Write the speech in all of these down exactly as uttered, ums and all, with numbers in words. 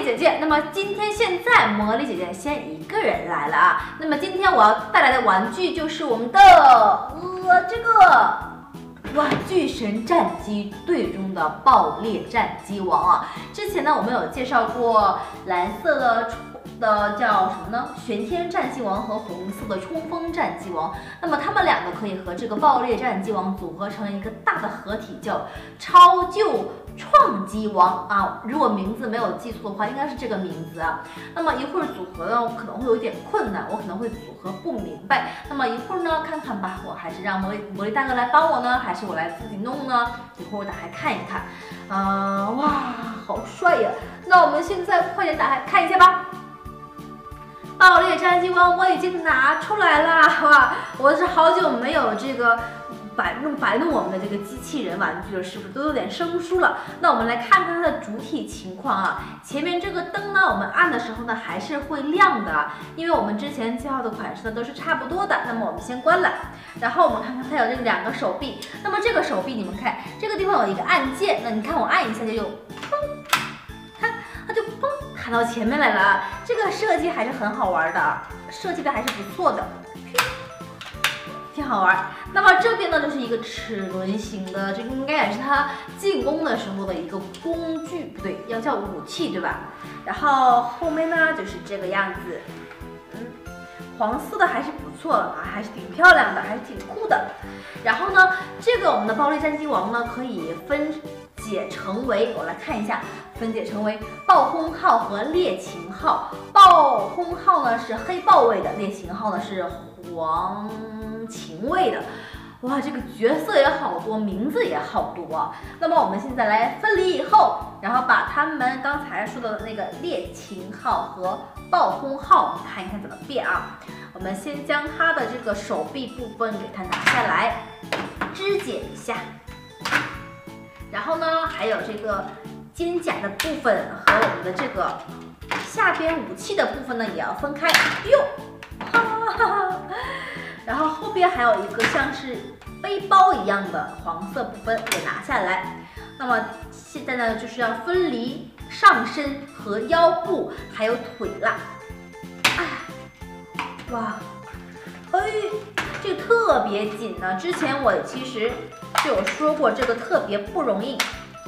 姐姐。那么今天现在魔力姐姐先一个人来了啊。那么今天我要带来的玩具就是我们的呃这个哇巨神战机队中的爆裂战机王啊。之前呢我们有介绍过蓝色的的叫什么呢？玄天战机王和红色的冲锋战机王。那么他们两个可以和这个爆裂战机王组合成一个大的合体，叫超旧创机王啊。如果名字没有记错的话，应该是这个名字啊。那么一会儿组合呢，我可能会有点困难，我可能会组合不明白。那么一会儿呢，看看吧，我还是让魔力魔力大哥来帮我呢，还是我来自己弄呢？一会儿我打开看一看。啊、呃，哇，好帅呀！那我们现在快点打开看一下吧。爆裂战机王我已经拿出来了，哇！我是好久没有这个摆弄摆弄我们的这个机器人玩具了，是不是都有点生疏了？那我们来看看它的主体情况啊。前面这个灯呢，我们按的时候呢还是会亮的，因为我们之前介绍的款式呢都是差不多的。那么我们先关了，然后我们看看它有这个两个手臂。那么这个手臂你们看，这个地方有一个按键，那你看我按一下就有砰，看它就砰。弹到前面来了啊！这个设计还是很好玩的，设计的还是不错的，挺好玩。那么这边呢，就是一个齿轮型的，这个应该也是它进攻的时候的一个工具，不对，要叫武器，对吧？然后后面呢就是这个样子，嗯，黄色的还是不错的啊，还是挺漂亮的，还是挺酷的。然后呢，这个我们的爆裂战机王呢，可以分解成为，我来看一下。分解成为暴轰号和猎禽号。暴轰号呢是黑豹味的，猎禽号呢是黄禽味的。哇，这个角色也好多，名字也好多啊。那么我们现在来分离以后，然后把他们刚才说的那个猎禽号和暴轰号看一看怎么变啊。我们先将它的这个手臂部分给它拿下来，肢解一下。然后呢，还有这个肩甲的部分和我们的这个下边武器的部分呢，也要分开。哟，哈哈哈！然后后边还有一个像是背包一样的黄色部分也拿下来。那么现在呢，就是要分离上身和腰部还有腿啦。哎，哇，哎，这个特别紧呢。之前我其实就有说过，这个特别不容易。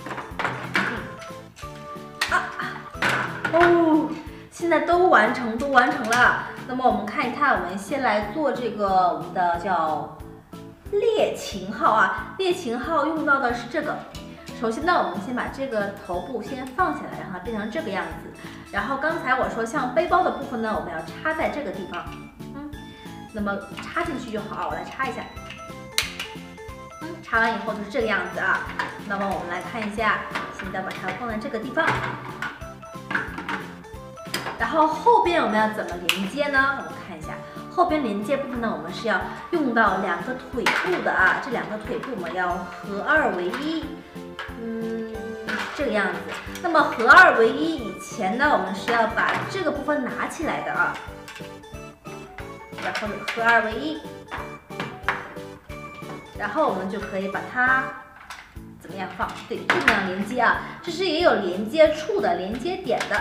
哦，现在都完成，都完成了。那么我们看一看，我们先来做这个我们的叫猎禽号啊。猎禽号用到的是这个。首先呢，我们先把这个头部先放下来，让它变成这个样子。然后刚才我说像背包的部分呢，我们要插在这个地方，嗯，那么插进去就好。我来插一下，嗯，插完以后就是这个样子啊。那么我们来看一下，现在把它放在这个地方。然后后边我们要怎么连接呢？我们看一下后边连接部分呢，我们是要用到两个腿部的啊。这两个腿部我们要合二为一，嗯，这个样子。那么合二为一以前呢，我们是要把这个部分拿起来的啊，然后合二为一，然后我们就可以把它怎么样放？对，这么样连接啊。这是也有连接处的，连接点的。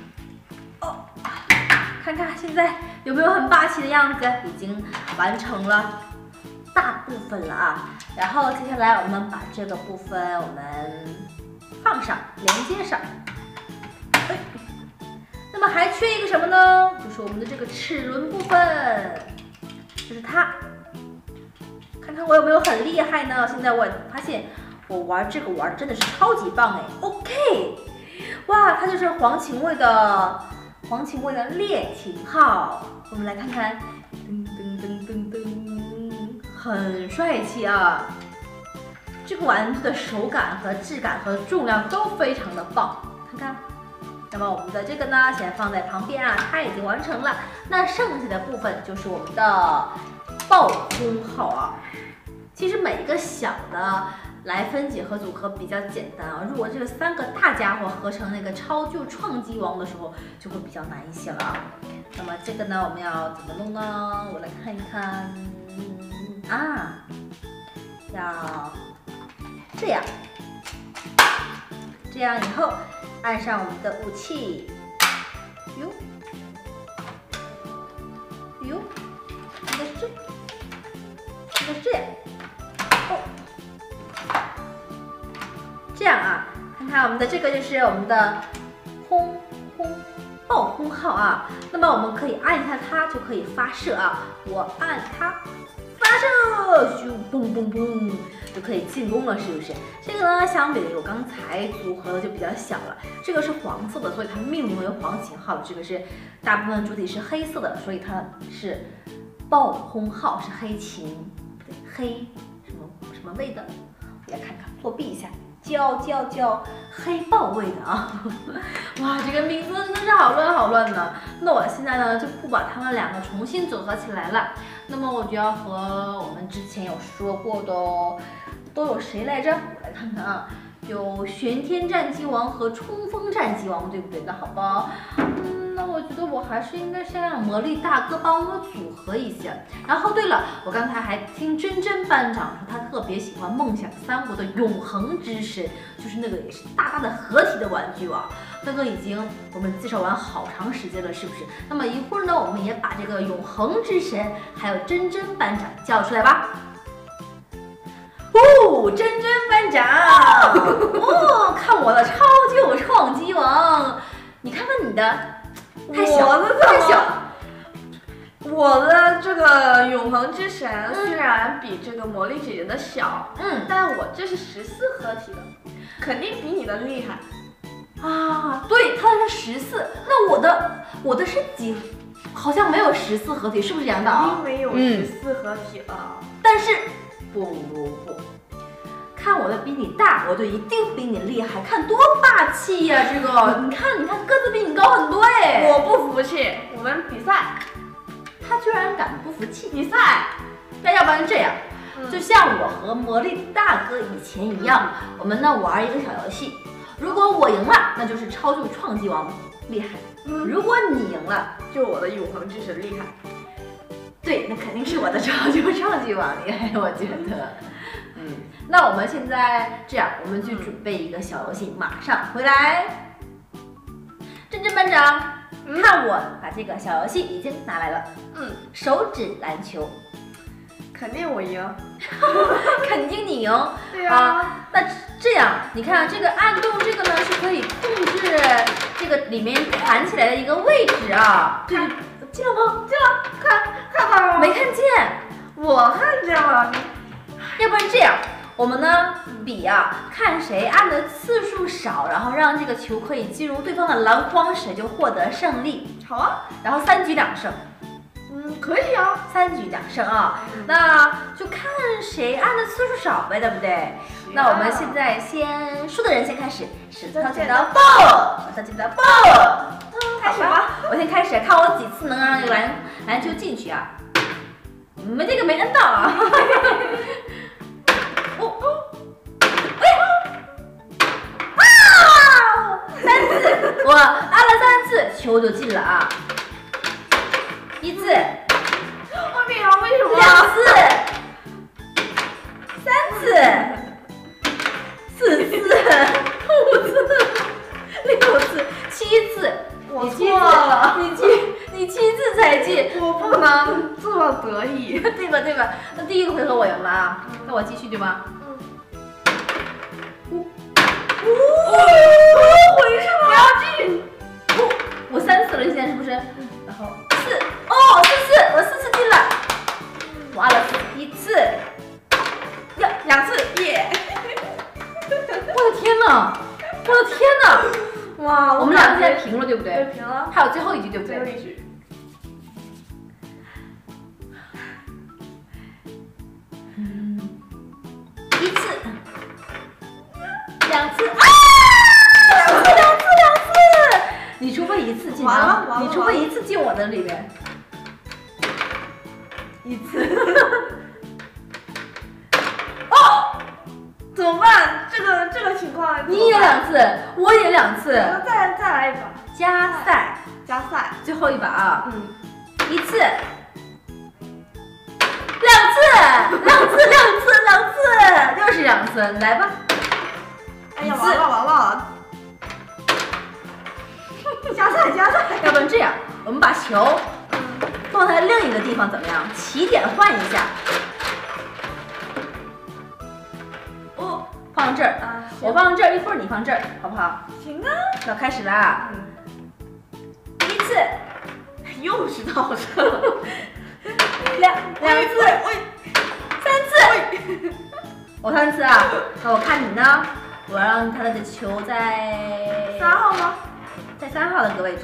看看现在有没有很霸气的样子？已经完成了大部分了啊。然后接下来我们把这个部分我们放上，连接上。哎，那么还缺一个什么呢？就是我们的这个齿轮部分，就是它。看看我有没有很厉害呢？现在我发现我玩这个玩真的是超级棒哎。OK， 哇，它就是黄禽味的。黄禽味的猎禽号，我们来看看，噔噔噔噔噔，很帅气啊！这个玩具的手感和质感和重量都非常的棒，看看。那么我们的这个呢，先放在旁边啊，它已经完成了。那剩下的部分就是我们的暴轰号啊。其实每一个小的来分解和组合比较简单啊，如果这个三个大家伙合成那个超旧创机王的时候，就会比较难一些了啊。那么这个呢，我们要怎么弄呢？我来看一看啊，要这样，这样以后按上我们的武器， 哟，哟，应该是这，应该是这样。哦，这样啊，看看我们的这个就是我们的轰轰爆轰号啊。那么我们可以按一下它就可以发射啊。我按它。 发射，咻，嘣嘣嘣，就可以进攻了，是不是？这个呢，相比于我刚才组合的就比较小了。这个是黄色的，所以它命名为黄型号。这个是大部分主体是黑色的，所以它是爆轰号，是黑琴，不对，黑什么什么味的？我来看看，作弊一下，焦焦焦，黑豹味的啊！哇，这个名字真的是好乱好乱呢。那我现在呢，就不把它们两个重新组合起来了。 那么我就要和我们之前有说过的哦，都有谁来着？我来看看啊，有玄天战机王和冲锋战机王，对不对？那好吧，嗯，那我觉得我还是应该先让魔力大哥帮我组合一下。然后对了，我刚才还听真真班长说，他特别喜欢梦想三国的永恒之神，就是那个也是大大的合体的玩具啊。 那个已经我们介绍完好长时间了，是不是？那么一会儿呢，我们也把这个永恒之神还有真真班长叫出来吧。哦，真真班长，哦，看我的超旧创机王，你看看你的，太小， 我的太小。 我的这个永恒之神虽然比这个魔力姐姐的小， 嗯， 但我这是十四合体的，肯定比你的厉害。 啊，对，它的是十四，那我的我的是几？好像没有十四合体，是不是杨导？ 因为有十四合体了。 但是不不不，看我的比你大，我就一定比你厉害，看多霸气呀、啊！这个，你看，你看，个子比你高很多哎。 我不服气，我们比赛。 他居然敢不服气？ 比赛？ 那要不然这样， 嗯、 就像我和魔力大哥以前一样，嗯、我们呢玩一个小游戏。 如果我赢了，那就是超旧创机王厉害；嗯、如果你赢了， 就我的永恒之神厉害。 对，那肯定是我的超旧创机王厉害，我觉得。嗯，那我们现在这样，我们去准备一个小游戏，马上回来。真真班长，嗯、看我把这个小游戏已经拿来了。嗯，手指篮球。 肯定我赢， 肯定你赢。 对啊，啊那这样你看这个按动这个呢是可以控制这个里面弹起来的一个位置啊。对，进了吗？ 进了，看看到了吗？ 没看见， 我看见了。 要不然这样，我们呢比啊，看谁按的次数少，然后让这个球可以进入对方的篮筐，谁就获得胜利。 好啊， 然后三局两胜。 嗯，可以啊， 三局两胜啊，嗯、那就看谁按的次数少呗，对不对？啊、那我们现在先输的人先开始，石头剪刀布，石头剪刀布，开始吧。我先开始，看我几次能让这个篮篮球进去啊？没这个没摁到啊！哦哦，哎，啊！三次，我按了三次，球就进了啊。 一次， 我厉害，为什么？ 两次，三次，四次，五次，六次，七次。 我错了， 你七，你七次才进， 我不能这么得意， 对吧？对吧？那第一个回合我赢了啊，那我继续对吗？嗯。哦，为什么？不要进！哦，我三次了，现在是不是？然后。 四哦，四次，我四次进了，我按了一次，两两次，耶！我的天哪，我的天哪！ 哇， 我们两个现在平了，对不对？ 对，平了。 还有最后一局，对不对？ 最后一局。 嗯，一次，两次啊！两次，两次，两次！你除非一次进啊，你除非一次进我的里面。 一次， 哦，怎么办？这个这个情况， 你也两次，我也两次， 那再再来一把， 加赛， 加赛， 最后一把啊， 嗯， 一次，两次，两次，两次，两次，又是两次，来吧， 哎呀，完了完了， 加菜加菜。 要不然这样，我们把球放在另一个地方怎么样？起点换一下。 哦， 放这儿， 啊， 我放这儿，一会儿你放这儿，好不好？ 行啊。 那开始啦。第一次， 又是倒车。 两两次，三次，我三次啊。那我看你呢，我要让他的球在三号吗？ 在三号的那个位置。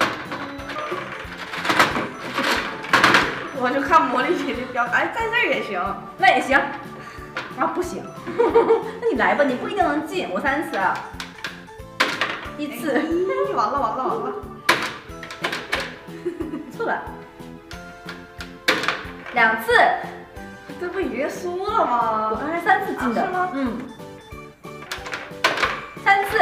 我就看魔力姐姐标，哎，在这儿也行。 那也行。啊，不行。那你来吧，你不一定能进。我三次啊。一次。 哎、完了完了完了。 错了。两次。 这不已经输了吗？ 我刚才三次进的。 啊、是吗？ 嗯。三次。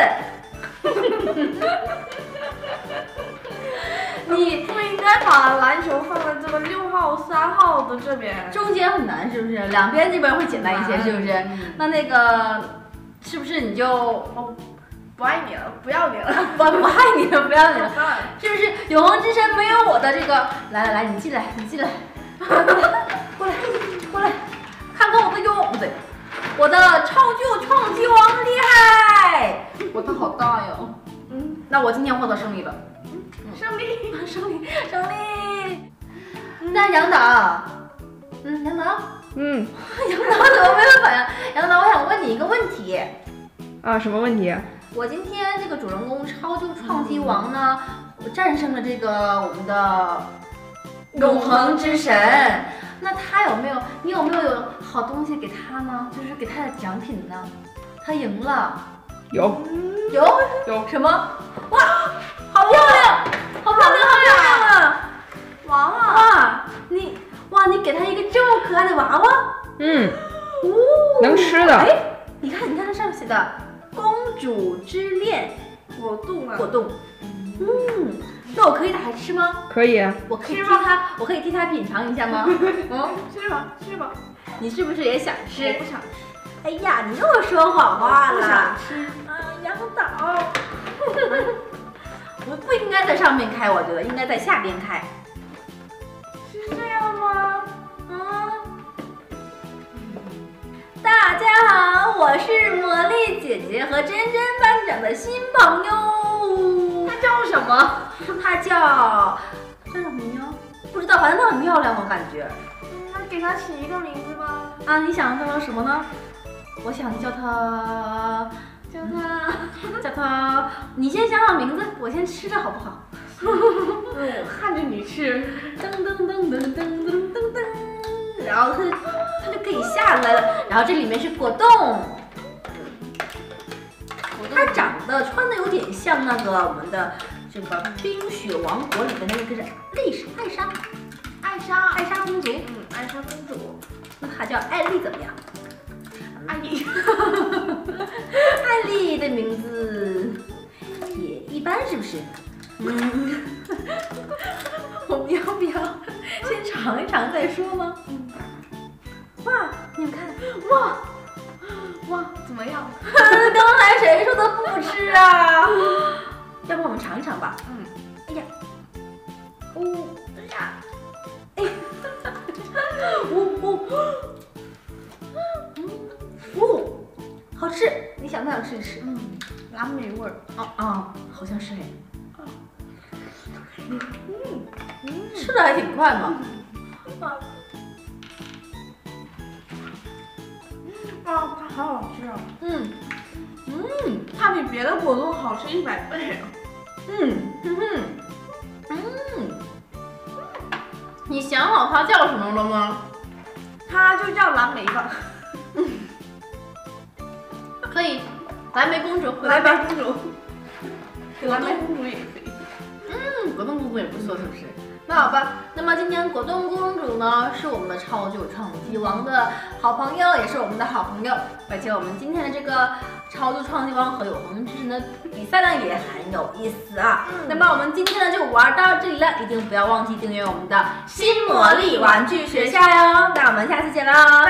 你不应该把篮球放在这个六号、三号的这边， 中间很难，是不是？两边这边会简单一些，是不是？嗯、那那个，是不是你就哦，不爱你了，不要你了， 不不爱你了，不要你了，是不是？永恒之神没有我的这个，来来来，你进来，你进来，过来过来，看看我的勇，不对，我的超旧创击王厉害，我的好大哟。嗯，那我今天获得胜利了。 胜利， 胜利，胜利！那杨导，嗯，杨导， 嗯， 杨导怎么没有反应？杨导，我想问你一个问题。 啊，什么问题？ 我今天这个主人公超旧创击王呢，我战胜了这个我们的永恒之神。那他有没有？你有没有有好东西给他呢？就是给他的奖品呢？他赢了。 有。 有。 有什么？哇，好漂亮！好漂亮，好漂亮啊！ 娃娃， 哇，你哇，你给他一个这么可爱的娃娃， 嗯， 哦， 能吃的。 哎，你看，你看这上面写的“公主之恋果冻啊， 果冻”。嗯，那我可以打开吃吗？ 可以。 我可以替他，我可以替他品尝一下吗？ 嗯，吃吧，吃吧。 你是不是也想吃？ 我不想吃。 哎呀，你又说谎话了。 不想吃。 啊，杨导。不不应该在上面开，我觉得应该在下边开。 是这样吗？ 啊！大家好，我是魔力姐姐和珍珍班长的新朋友。 他叫什么？ 他叫叫什么名？不知道，反正他很漂亮，我感觉。 那给他起一个名字吧。 啊，你想叫他什么呢？我想叫他。叫他，叫他，你先想好名字，我先吃着好不好？ 我看着你吃， 噔噔噔噔噔噔噔噔，然后它它就可以下来了。然后这里面是果冻，它长得穿的有点像那个我们的这个冰雪王国里的那个是丽莎艾莎， 艾莎， 艾莎公主， 嗯，艾莎公主， 那她叫艾丽怎么样？ 艾丽， 艾丽的名字也一般，是不是？嗯，我们要不要先尝一尝再说吗？嗯。哇，你们看，哇哇，怎么样？ 刚才谁说的不吃啊？要不我们尝一尝吧？ 嗯。 哎呀，哦，哎呀，哎，哦哦。哦，好吃！你想不想吃一吃？ 嗯，蓝莓味儿。 啊啊，好像是哎。 嗯嗯，吃的还挺快嘛。 啊，啊，它好好吃啊！ 嗯嗯， 它比别的果冻好吃一百倍。 嗯哼哼，嗯，你想好它叫什么了吗？ 它就叫蓝莓吧。 可以，蓝莓公主， 蓝莓公主，蓝莓公主也可以。 嗯，果冻公主也不错，是不是？那好吧，那么今天果冻公主呢，是我们的超旧创击王的好朋友，也是我们的好朋友，而且我们今天的这个超旧创击王和永恒之神的比赛呢，也很有意思啊。嗯、那么我们今天呢就玩到这里了，一定不要忘记订阅我们的新魔力玩具学校哟。那我们下次见啦！